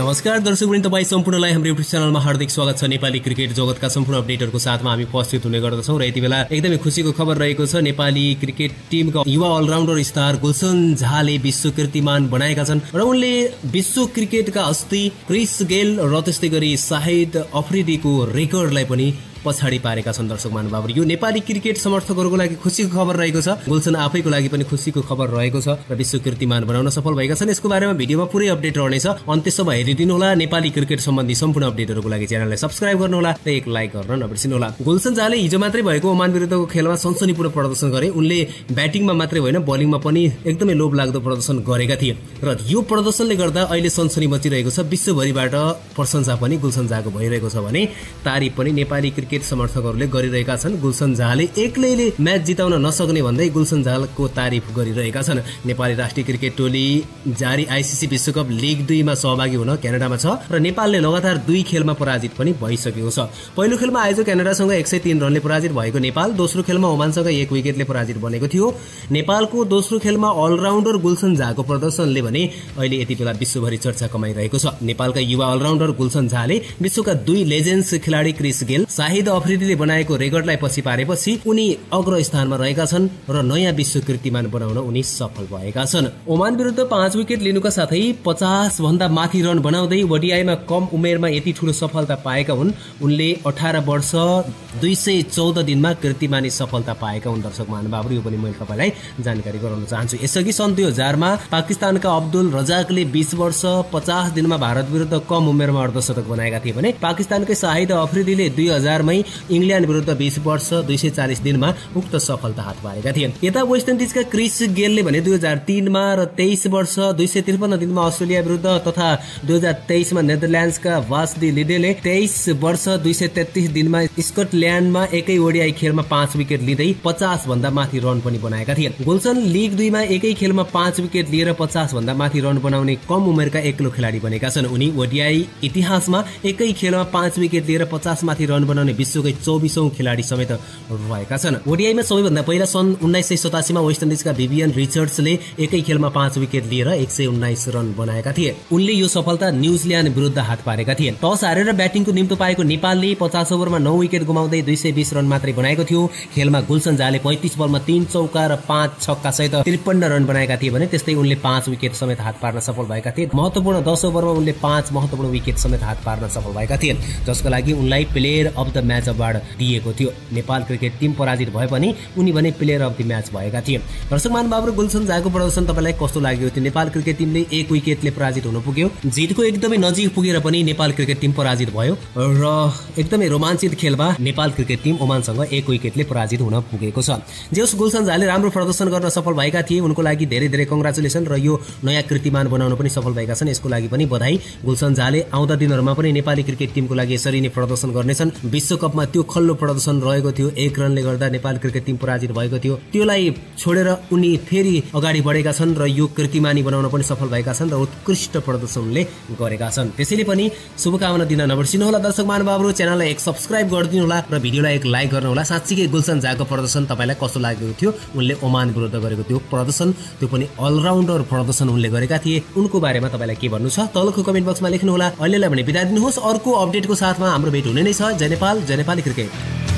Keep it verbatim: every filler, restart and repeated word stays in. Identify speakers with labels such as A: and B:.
A: नमस्कार दर्शकवृन्द, तपाई सम्पूर्णलाई हाम्रो युट्युब च्यानलमा हार्दिक स्वागत छ। नेपाली क्रिकेट जगतका सम्पूर्ण अपडेटहरुको साथमा हामी उपस्थित हुने गर्दछौं र यति बेला एकदमै खुशीको खबर रहेको छ। नेपाली क्रिकेट टिमका युवा अलराउन्डर स्टार गुलसन झाले विश्व कीर्तिमान बनाएका छन् र उनले विश्व क्रिकेटका हस्ती क्रिस गेल र त्यस्तै गरी शाहिद अफरिदीको रेकर्डलाई पनि पछाडी पारेका छन्। दर्शक महानुभावहरु, यो नेपाली क्रिकेट समर्थकहरुको लागि खुशीको खबर रहेको छ। गुलसन आफैको लागि पनि खुशीको खबर रहेको छ र विश्व कीर्तिमान बनाउन सफल भएका छन्। यसको बारेमा भिडियोमा पुरै अपडेट रहनेछ, अन्त्यसम्म हेरिदिनु होला। नेपाली क्रिकेट सम्बन्धी सम्पूर्ण अपडेटहरुको लागि च्यानललाई सब्स्क्राइब गर्नु होला र एक लाइक गर्न नबिर्सिनु होला। गुलसन झाले हिजो मात्रै भएको ओमान विरुद्धको खेलमा सनसनीपूर्ण प्रदर्शन गरे। उनले ब्याटिङमा मात्रै होइन बलिङमा पनि एकदमै लोभलाग्दो प्रदर्शन गरेका थिए र यो प्रदर्शनले गर्दा अहिले सनसनी मचिरहेको छ। विश्वभरिबाट प्रशंसा पनि गुलसन झाको भइरहेको छ भने तारिफ पनि नेपाली क्रिकेट समर्थकहरूले गरिरहेका छन्। गुलसन झाले एक्लैले म्याच जिताउन नसक्ने भन्दै गुलसन झाको तारिफ गरिरहेका छन्। नेपाली राष्ट्रिय क्रिकेट टोली जारी आइसिसी विश्वकप लिग दुई मा सहभागी हुन क्यानाडामा छ र नेपालले लगातार दुई खेलमा पराजित पनि भइसकेको छ। पहिलो खेलमा आयोजक क्यानाडासँग एक सय तीन रनले पराजित भएको नेपाल दोस्रो खेलमा ओमानसँग एक विकेटले पराजित बनेको थियो। नेपालको दोस्रो खेलमा अलराउन्डर गुलसन झाको प्रदर्शनले भने अहिले यति बेला विश्वभरि चर्चा कमाइरहेको छ। नेपालका युवा अलराउन्डर गुलसन झाले विश्वका दुई लेजेन्ड्स खेलाडी क्रिस गेल शाहिद अफरिदीले बनाएको रेकर्डलाई पछि पारेपछि उनी अग्र स्थानमा रहेका छन् र नयाँ विश्व कीर्तिमान बनाउन उनी सफल भएका छन्। ओमान विरुद्ध पाँच विकेट लिनुका साथै पचास भन्दा माथि रन बनाउँदै ओडिआईमा कम उमेरमा यति ठूलो सफलता पाएका हुन्। उनले अठार वर्ष दुई सय चौध दिनमा कीर्तिमानी सफलता पाएका हुन्। दर्शक महानुभावहरु, यो पनि मैले तपाईलाई जानकारी गराउन चाहन्छु। यसअघि सन् दुई हजारमा पाकिस्तानका अब्दुल रजाकले बीस वर्ष पचास दिनमा भारत विरुद्ध कम उमेरमा अर्धशतक बनाएका थिए भने पाकिस्तानकै शाहिद अफरिदीले दुई हजारमै इंग्ल्यान्ड विरुद्ध बीस वर्ष दुई सय चालीस दिनमा उक्त सफलता हात पारेका थिए। यता वेस्ट इन्डिजका क्रिस गेलले भने दुई हजार तीनमा र तेइस वर्ष दुई सय त्रिपन्न दिनमा अस्ट्रेलिया विरुद्ध तथा दुई हजार तेइसमा नेदरल्यान्ड्सका वासदी लिडेले तेइस वर्ष दुई सय तेत्तीस दिनमा स्कटल्यान्डमा एकै ओडिआई खेलमा पाँच विकेट लिँदै पचास भन्दा माथि रन पनि बनाएका थिए। गुलसन लिग दुईमा एकै खेलमा पाँच विकेट लिएर पचास भन्दा माथि रन बनाउने कम उमेरका एक्लो खेलाडी बनेका छन्। उनी ओडिआई इतिहासमा एकै खेलमा पाँच विकेट लिएर पचास माथि रन बनाउने विश्वकै चौबीसौं खेलाडी समेत रहेका छन्। ओडिआईमा सबैभन्दा पहिला सन् उन्नाइस सय सतासीमा वेस्ट इन्डिजका भिभियन रिचर्ड्सले एकै खेलमा पाँच विकेट लिएर एक सय उन्नाइस रन बनाएका थिए। उनले यो सफलता न्यूजील्यान्ड विरुद्ध हात पारेका थिए। टस हारेर ब्याटिङको निम्तो पाएको नेपालले पचास ओभरमा नौ विकेट गुमाउँदै दुई सय बीस रन मात्रै बनाएको थियो। खेलमा गुलसन झाले पैंतीस बलमा तीन चौका र पाँच छक्का सहित त्रिपन्न रन बनाएका थिए भने त्यस्तै उनले पाँच विकेट समेत हात पार्न सफल भएका थिए। महत्वपूर्ण दस ओभरमा उनले पाँच महत्वपूर्ण विकेट समेत हात पार्न सफल भएका थिए, जसका लागि उनलाई player of the match award दिएको थियो। नेपाल क्रिकेट टिम पराजित भए पनि उनी भने प्लेयर अफ द म्याच भएका थिए। दर्शक महानुभावहरु, गुलसन झाको प्रदर्शन तपाईलाई कस्तो लाग्यो? त्यो नेपाल क्रिकेट टिमले एक विकेटले पराजित हुन पुग्यो, जितको एकदमै नजिक पुगेर पनि नेपाल क्रिकेट टिम पराजित भयो र एकदमै रोमाञ्चित खेलमा नेपाल क्रिकेट टिम ओमानसँग एक विकेटले पराजित हुन पुगेको छ। जेस गुलसन झाले राम्रो प्रदर्शन गर्न सफल भएका थिए, उनको लागि धेरै धेरै कंग्रेचुलेसन र यो नयाँ कीर्तिमान बनाउन पनि सफल भएका छन्, यसको लागि पनि बधाई। गुलसन झाले आउँदा दिनहरुमा पनि नेपाली क्रिकेट टिमको लागि यसरी नै प्रदर्शन गर्नेछन्। विश्वकपमा त्यो खल्लो प्रदर्शन रहेको थियो, एक रनले गर्दा नेपाल क्रिकेट टिम पराजित भएको थियो, त्यसलाई छोडेर उनी फेरि अगाडि बढेका छन् र यो कीर्तिमानी बनाउन पनि सफल भएका छन् र उत्कृष्ट प्रदर्शनले गरेका छन्। त्यसैले पनि शुभकामना दिन नबिर्सिनु होला। दर्शक महानुभावहरु, च्यानललाई एक सब्स्क्राइब गरिदिनु होला र भिडियोलाई एक लाइक गर्नु होला। साच्चै गुलसन झाको प्रदर्शन तपाईलाई कस्तो लागेको थियो? उनले ओमान विरुद्ध गरेको त्यो प्रदर्शन, त्यो पनि अलराउन्डर प्रदर्शन उनले गरेका थिए, उनको बारेमा तपाईलाई के भन्नु छ तलको कमेन्ट बक्समा लेख्नु होला। अहिलेलाई भने बिदा दिनुहोस्, अर्को अपडेटको साथमा हाम्रो भेट हुने नै छ। जय नेपाल, जय नेपाली क्रिकेट।